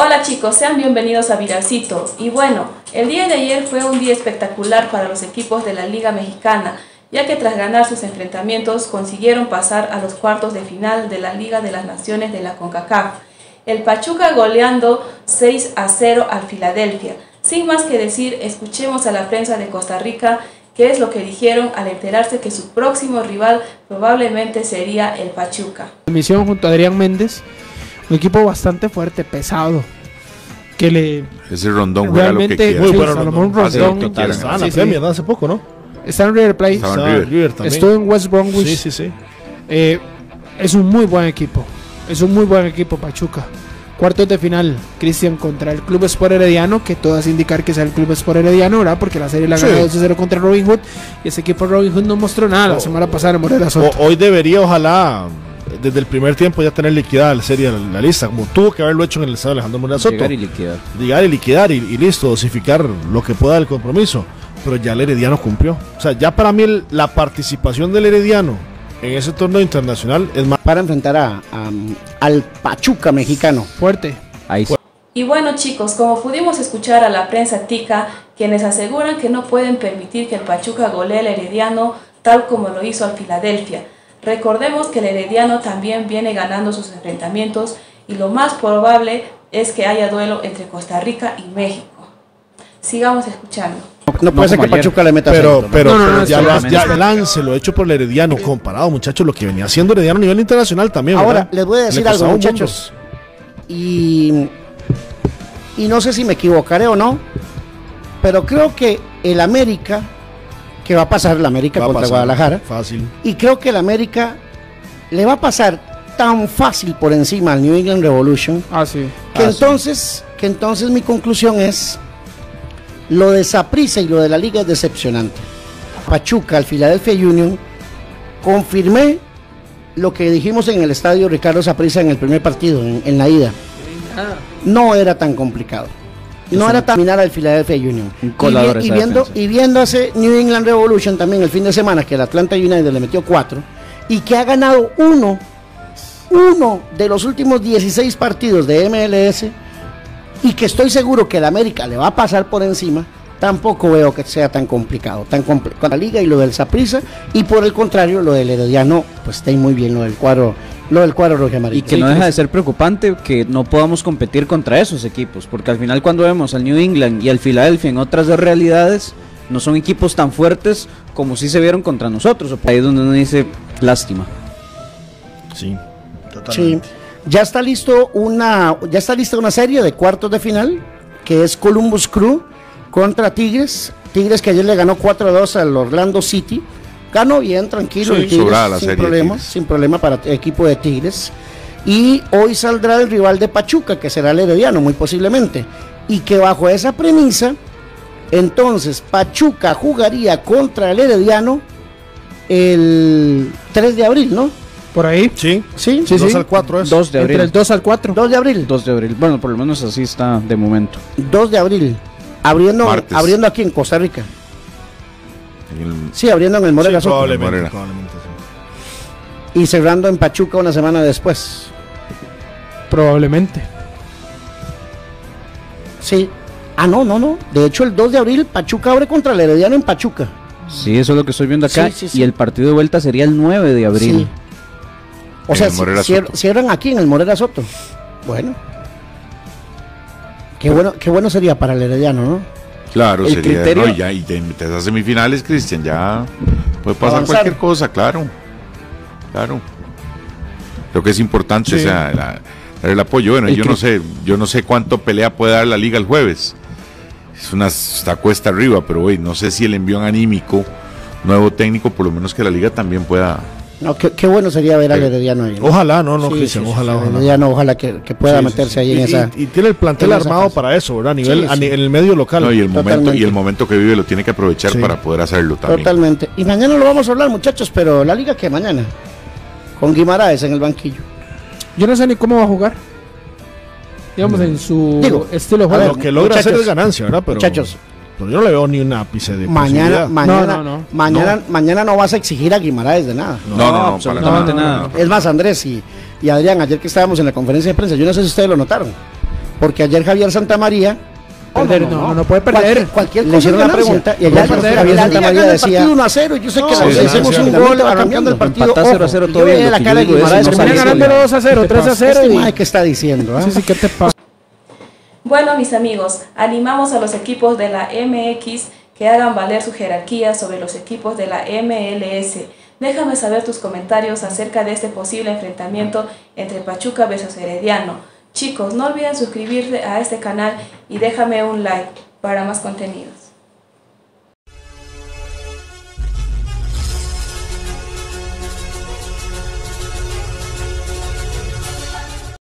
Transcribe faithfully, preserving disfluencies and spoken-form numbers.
Hola chicos, sean bienvenidos a Viralcito. Y bueno, el día de ayer fue un día espectacular para los equipos de la Liga Mexicana, ya que tras ganar sus enfrentamientos consiguieron pasar a los cuartos de final de la Liga de las Naciones de la CONCACAF. El Pachuca goleando seis a cero al Filadelfia. Sin más que decir, escuchemos a la prensa de Costa Rica qué es lo que dijeron al enterarse que su próximo rival probablemente sería el Pachuca. Misión junto a Adrián Méndez, un equipo bastante fuerte, pesado, que le... Ese Rondón juega lo que quiera. Muy bueno, Salomón Rondón. Rondón. Estaba en la Premier hace poco, ¿no? Está en River Plate. Estaba en River. River también. Estuvo en West Bromwich. Sí, sí, sí. Eh, es un muy buen equipo. Es un muy buen equipo Pachuca. Cuartos de final, Cristian contra el Club Sport Herediano, que todo hace indicar que sea el Club Sport Herediano, ¿verdad? Porque la serie la ganó Sí. dos a cero contra Robin Hood, y ese equipo Robin Hood no mostró nada la Oh. semana pasada en Morelia Soto. O- hoy debería, ojalá, desde el primer tiempo ya tener liquidada la serie, la, la lista, como tuvo que haberlo hecho en el estado de Alejandro Moreno Soto. Llegar y liquidar. Llegar y liquidar y, y listo, dosificar lo que pueda del compromiso. Pero ya el Herediano cumplió. O sea, ya para mí el- la participación del Herediano en ese torneo internacional es más. Para enfrentar a, a- al Pachuca mexicano. Fuerte. Ahí sí. Y bueno chicos, como pudimos escuchar a la prensa tica, quienes aseguran que no pueden permitir que el Pachuca golee al Herediano tal como lo hizo al Filadelfia. Recordemos que el Herediano también viene ganando sus enfrentamientos y lo más probable es que haya duelo entre Costa Rica y México. Sigamos escuchando. No puede ser que como ayer. Pachuca le meta Pero, seis, pero, No, no, pero no, ya, espera, lo- espera, ya espera. el lance lo hecho por el Herediano, comparado, muchachos, lo que venía haciendo Herediano a nivel internacional también. Ahora, ¿verdad? les voy a Le decir costaba algo, un mundo. muchachos. Y, y no sé si me equivocaré o no, pero creo que el América, que va a pasar el América Va a contra pasar. Guadalajara, Fácil. y creo que el América le va a pasar tan fácil por encima al New England Revolution, Ah, sí. que Ah, sí. entonces, que entonces mi conclusión es, lo de Saprissa y lo de la liga es decepcionante. Pachuca, al Philadelphia Union, confirmé lo que dijimos en el estadio Ricardo Saprissa en el primer partido, en, en la ida. No era tan complicado. No era tan mirar al Philadelphia Union. Un Y, colador vi- y esa viendo, defensa. y viendo ese New England Revolution también el fin de semana, que el Atlanta United le metió cuatro, y que ha ganado uno, uno de los últimos dieciséis partidos de M L S, y que estoy seguro que el América le va a pasar por encima, tampoco veo que sea tan complicado, tan complicado con la liga y lo del Saprissa, y por el contrario, lo del Herediano, pues está ahí muy bien lo del cuadro, lo del cuadro rojo amarillo. Y que no deja de ser preocupante que no podamos competir contra esos equipos, porque al final cuando vemos al New England y al Philadelphia en otras dos realidades, no son equipos tan fuertes como si se vieron contra nosotros. O por ahí es donde uno dice, lástima. Sí, Sí, totalmente. ya está listo una, ya está lista una serie de cuartos de final, que es Columbus Crew contra Tigres. Tigres que ayer le ganó cuatro a dos al Orlando City. Ganó bien, tranquilo, Sí, el Tigres, sobrada la sin serie de problema, Tigres. sin problema para el equipo de Tigres. Y hoy saldrá el rival de Pachuca, que será el Herediano, muy posiblemente. Y que bajo esa premisa, entonces Pachuca jugaría contra el Herediano el tres de abril, ¿no? Por ahí. Sí, Sí, Sí, dos sí. al cuatro es. dos de Entre abril. el dos al cuatro. dos de abril. dos de abril. Bueno, por lo menos así está de momento. dos de abril. Abriendo, Martes. abriendo aquí en Costa Rica. En el- Sí, abriendo en el Morelia Sí, Soto. probablemente, Morera. probablemente, sí. Y cerrando en Pachuca una semana después. Probablemente. Sí. Ah, no, no, no. De hecho, el dos de abril Pachuca abre contra el Herediano en Pachuca. Sí, eso es lo que estoy viendo acá. Sí, sí, sí. Y el partido de vuelta sería el nueve de abril. Sí. O En sea, el Morelia cier- Soto. cierran aquí en el Morelia Soto. Bueno. Qué bueno, qué bueno sería para el Herediano, ¿no? Claro, El sería. criterio- No, y ya, y te metes a semifinales, Cristian, ya puede pasar Avanzar. cualquier cosa, claro. Claro. Creo que es importante, Sí. o sea, la- dar el apoyo. Bueno, El yo cri- no sé, yo no sé cuánto pelea puede dar la liga el jueves. Es una está cuesta arriba, pero güey, no sé si el envión anímico, nuevo técnico, por lo menos que la liga también pueda. No, qué, qué bueno sería ver al Sí. Herediano ahí, ¿no? Ojalá, no, no, Sí, Cristian, sí, sí, ojalá, sí, ojalá. Herediano, ojalá que, que pueda Sí, sí, meterse sí. ahí en Y- esa. y, y tiene el plantel en esa armado fase. para eso, ¿verdad? A nivel, Sí, a sí. ni- en el medio local. No, y el momento Totalmente. y el momento que vive lo tiene que aprovechar Sí. para poder hacerlo también. Totalmente. Y mañana lo vamos a hablar, muchachos, pero la liga que mañana. Con Guimaraes en el banquillo. Yo no sé ni cómo va a jugar. Digamos, en su Digo, estilo de a juego. Lo que logra hacer muchachos, es ganancia, ¿verdad? Pero, muchachos. pero yo no le veo ni un ápice de Mañana, posibilidad. mañana, No, no, no. mañana, mañana no vas a exigir a Guimaraes de nada. No, no, no, para absolutamente nada. nada. No, no, no. Es más, Andrés y, y Adrián, ayer que estábamos en la conferencia de prensa, yo no sé si ustedes lo notaron. porque ayer Javier Santamaría Perder, no, no, no puede perder. Cualquier, cualquier Le cosa hicieron es la ganancia. pregunta Y ayer perder. Javier La Santamaría Liga gana el decía partido uno a cero. Yo sé que no, no, si hacemos un gol va cambiando el partido. Empatá cero a cero Ojo, todo yo bien, veía lo la que cara de yo digo es, Guimaraes. no Termina sale ganando solo. dos a cero, tres a cero. Este y- mae, ¿qué está diciendo? ah? Sí, sí, ¿qué te pasa? Bueno, mis amigos, animamos a los equipos de la M X que hagan valer su jerarquía sobre los equipos de la M L S. Déjame saber tus comentarios acerca de este posible enfrentamiento entre Pachuca versus Herediano. Chicos, no olviden suscribirse a este canal y déjame un like para más contenidos.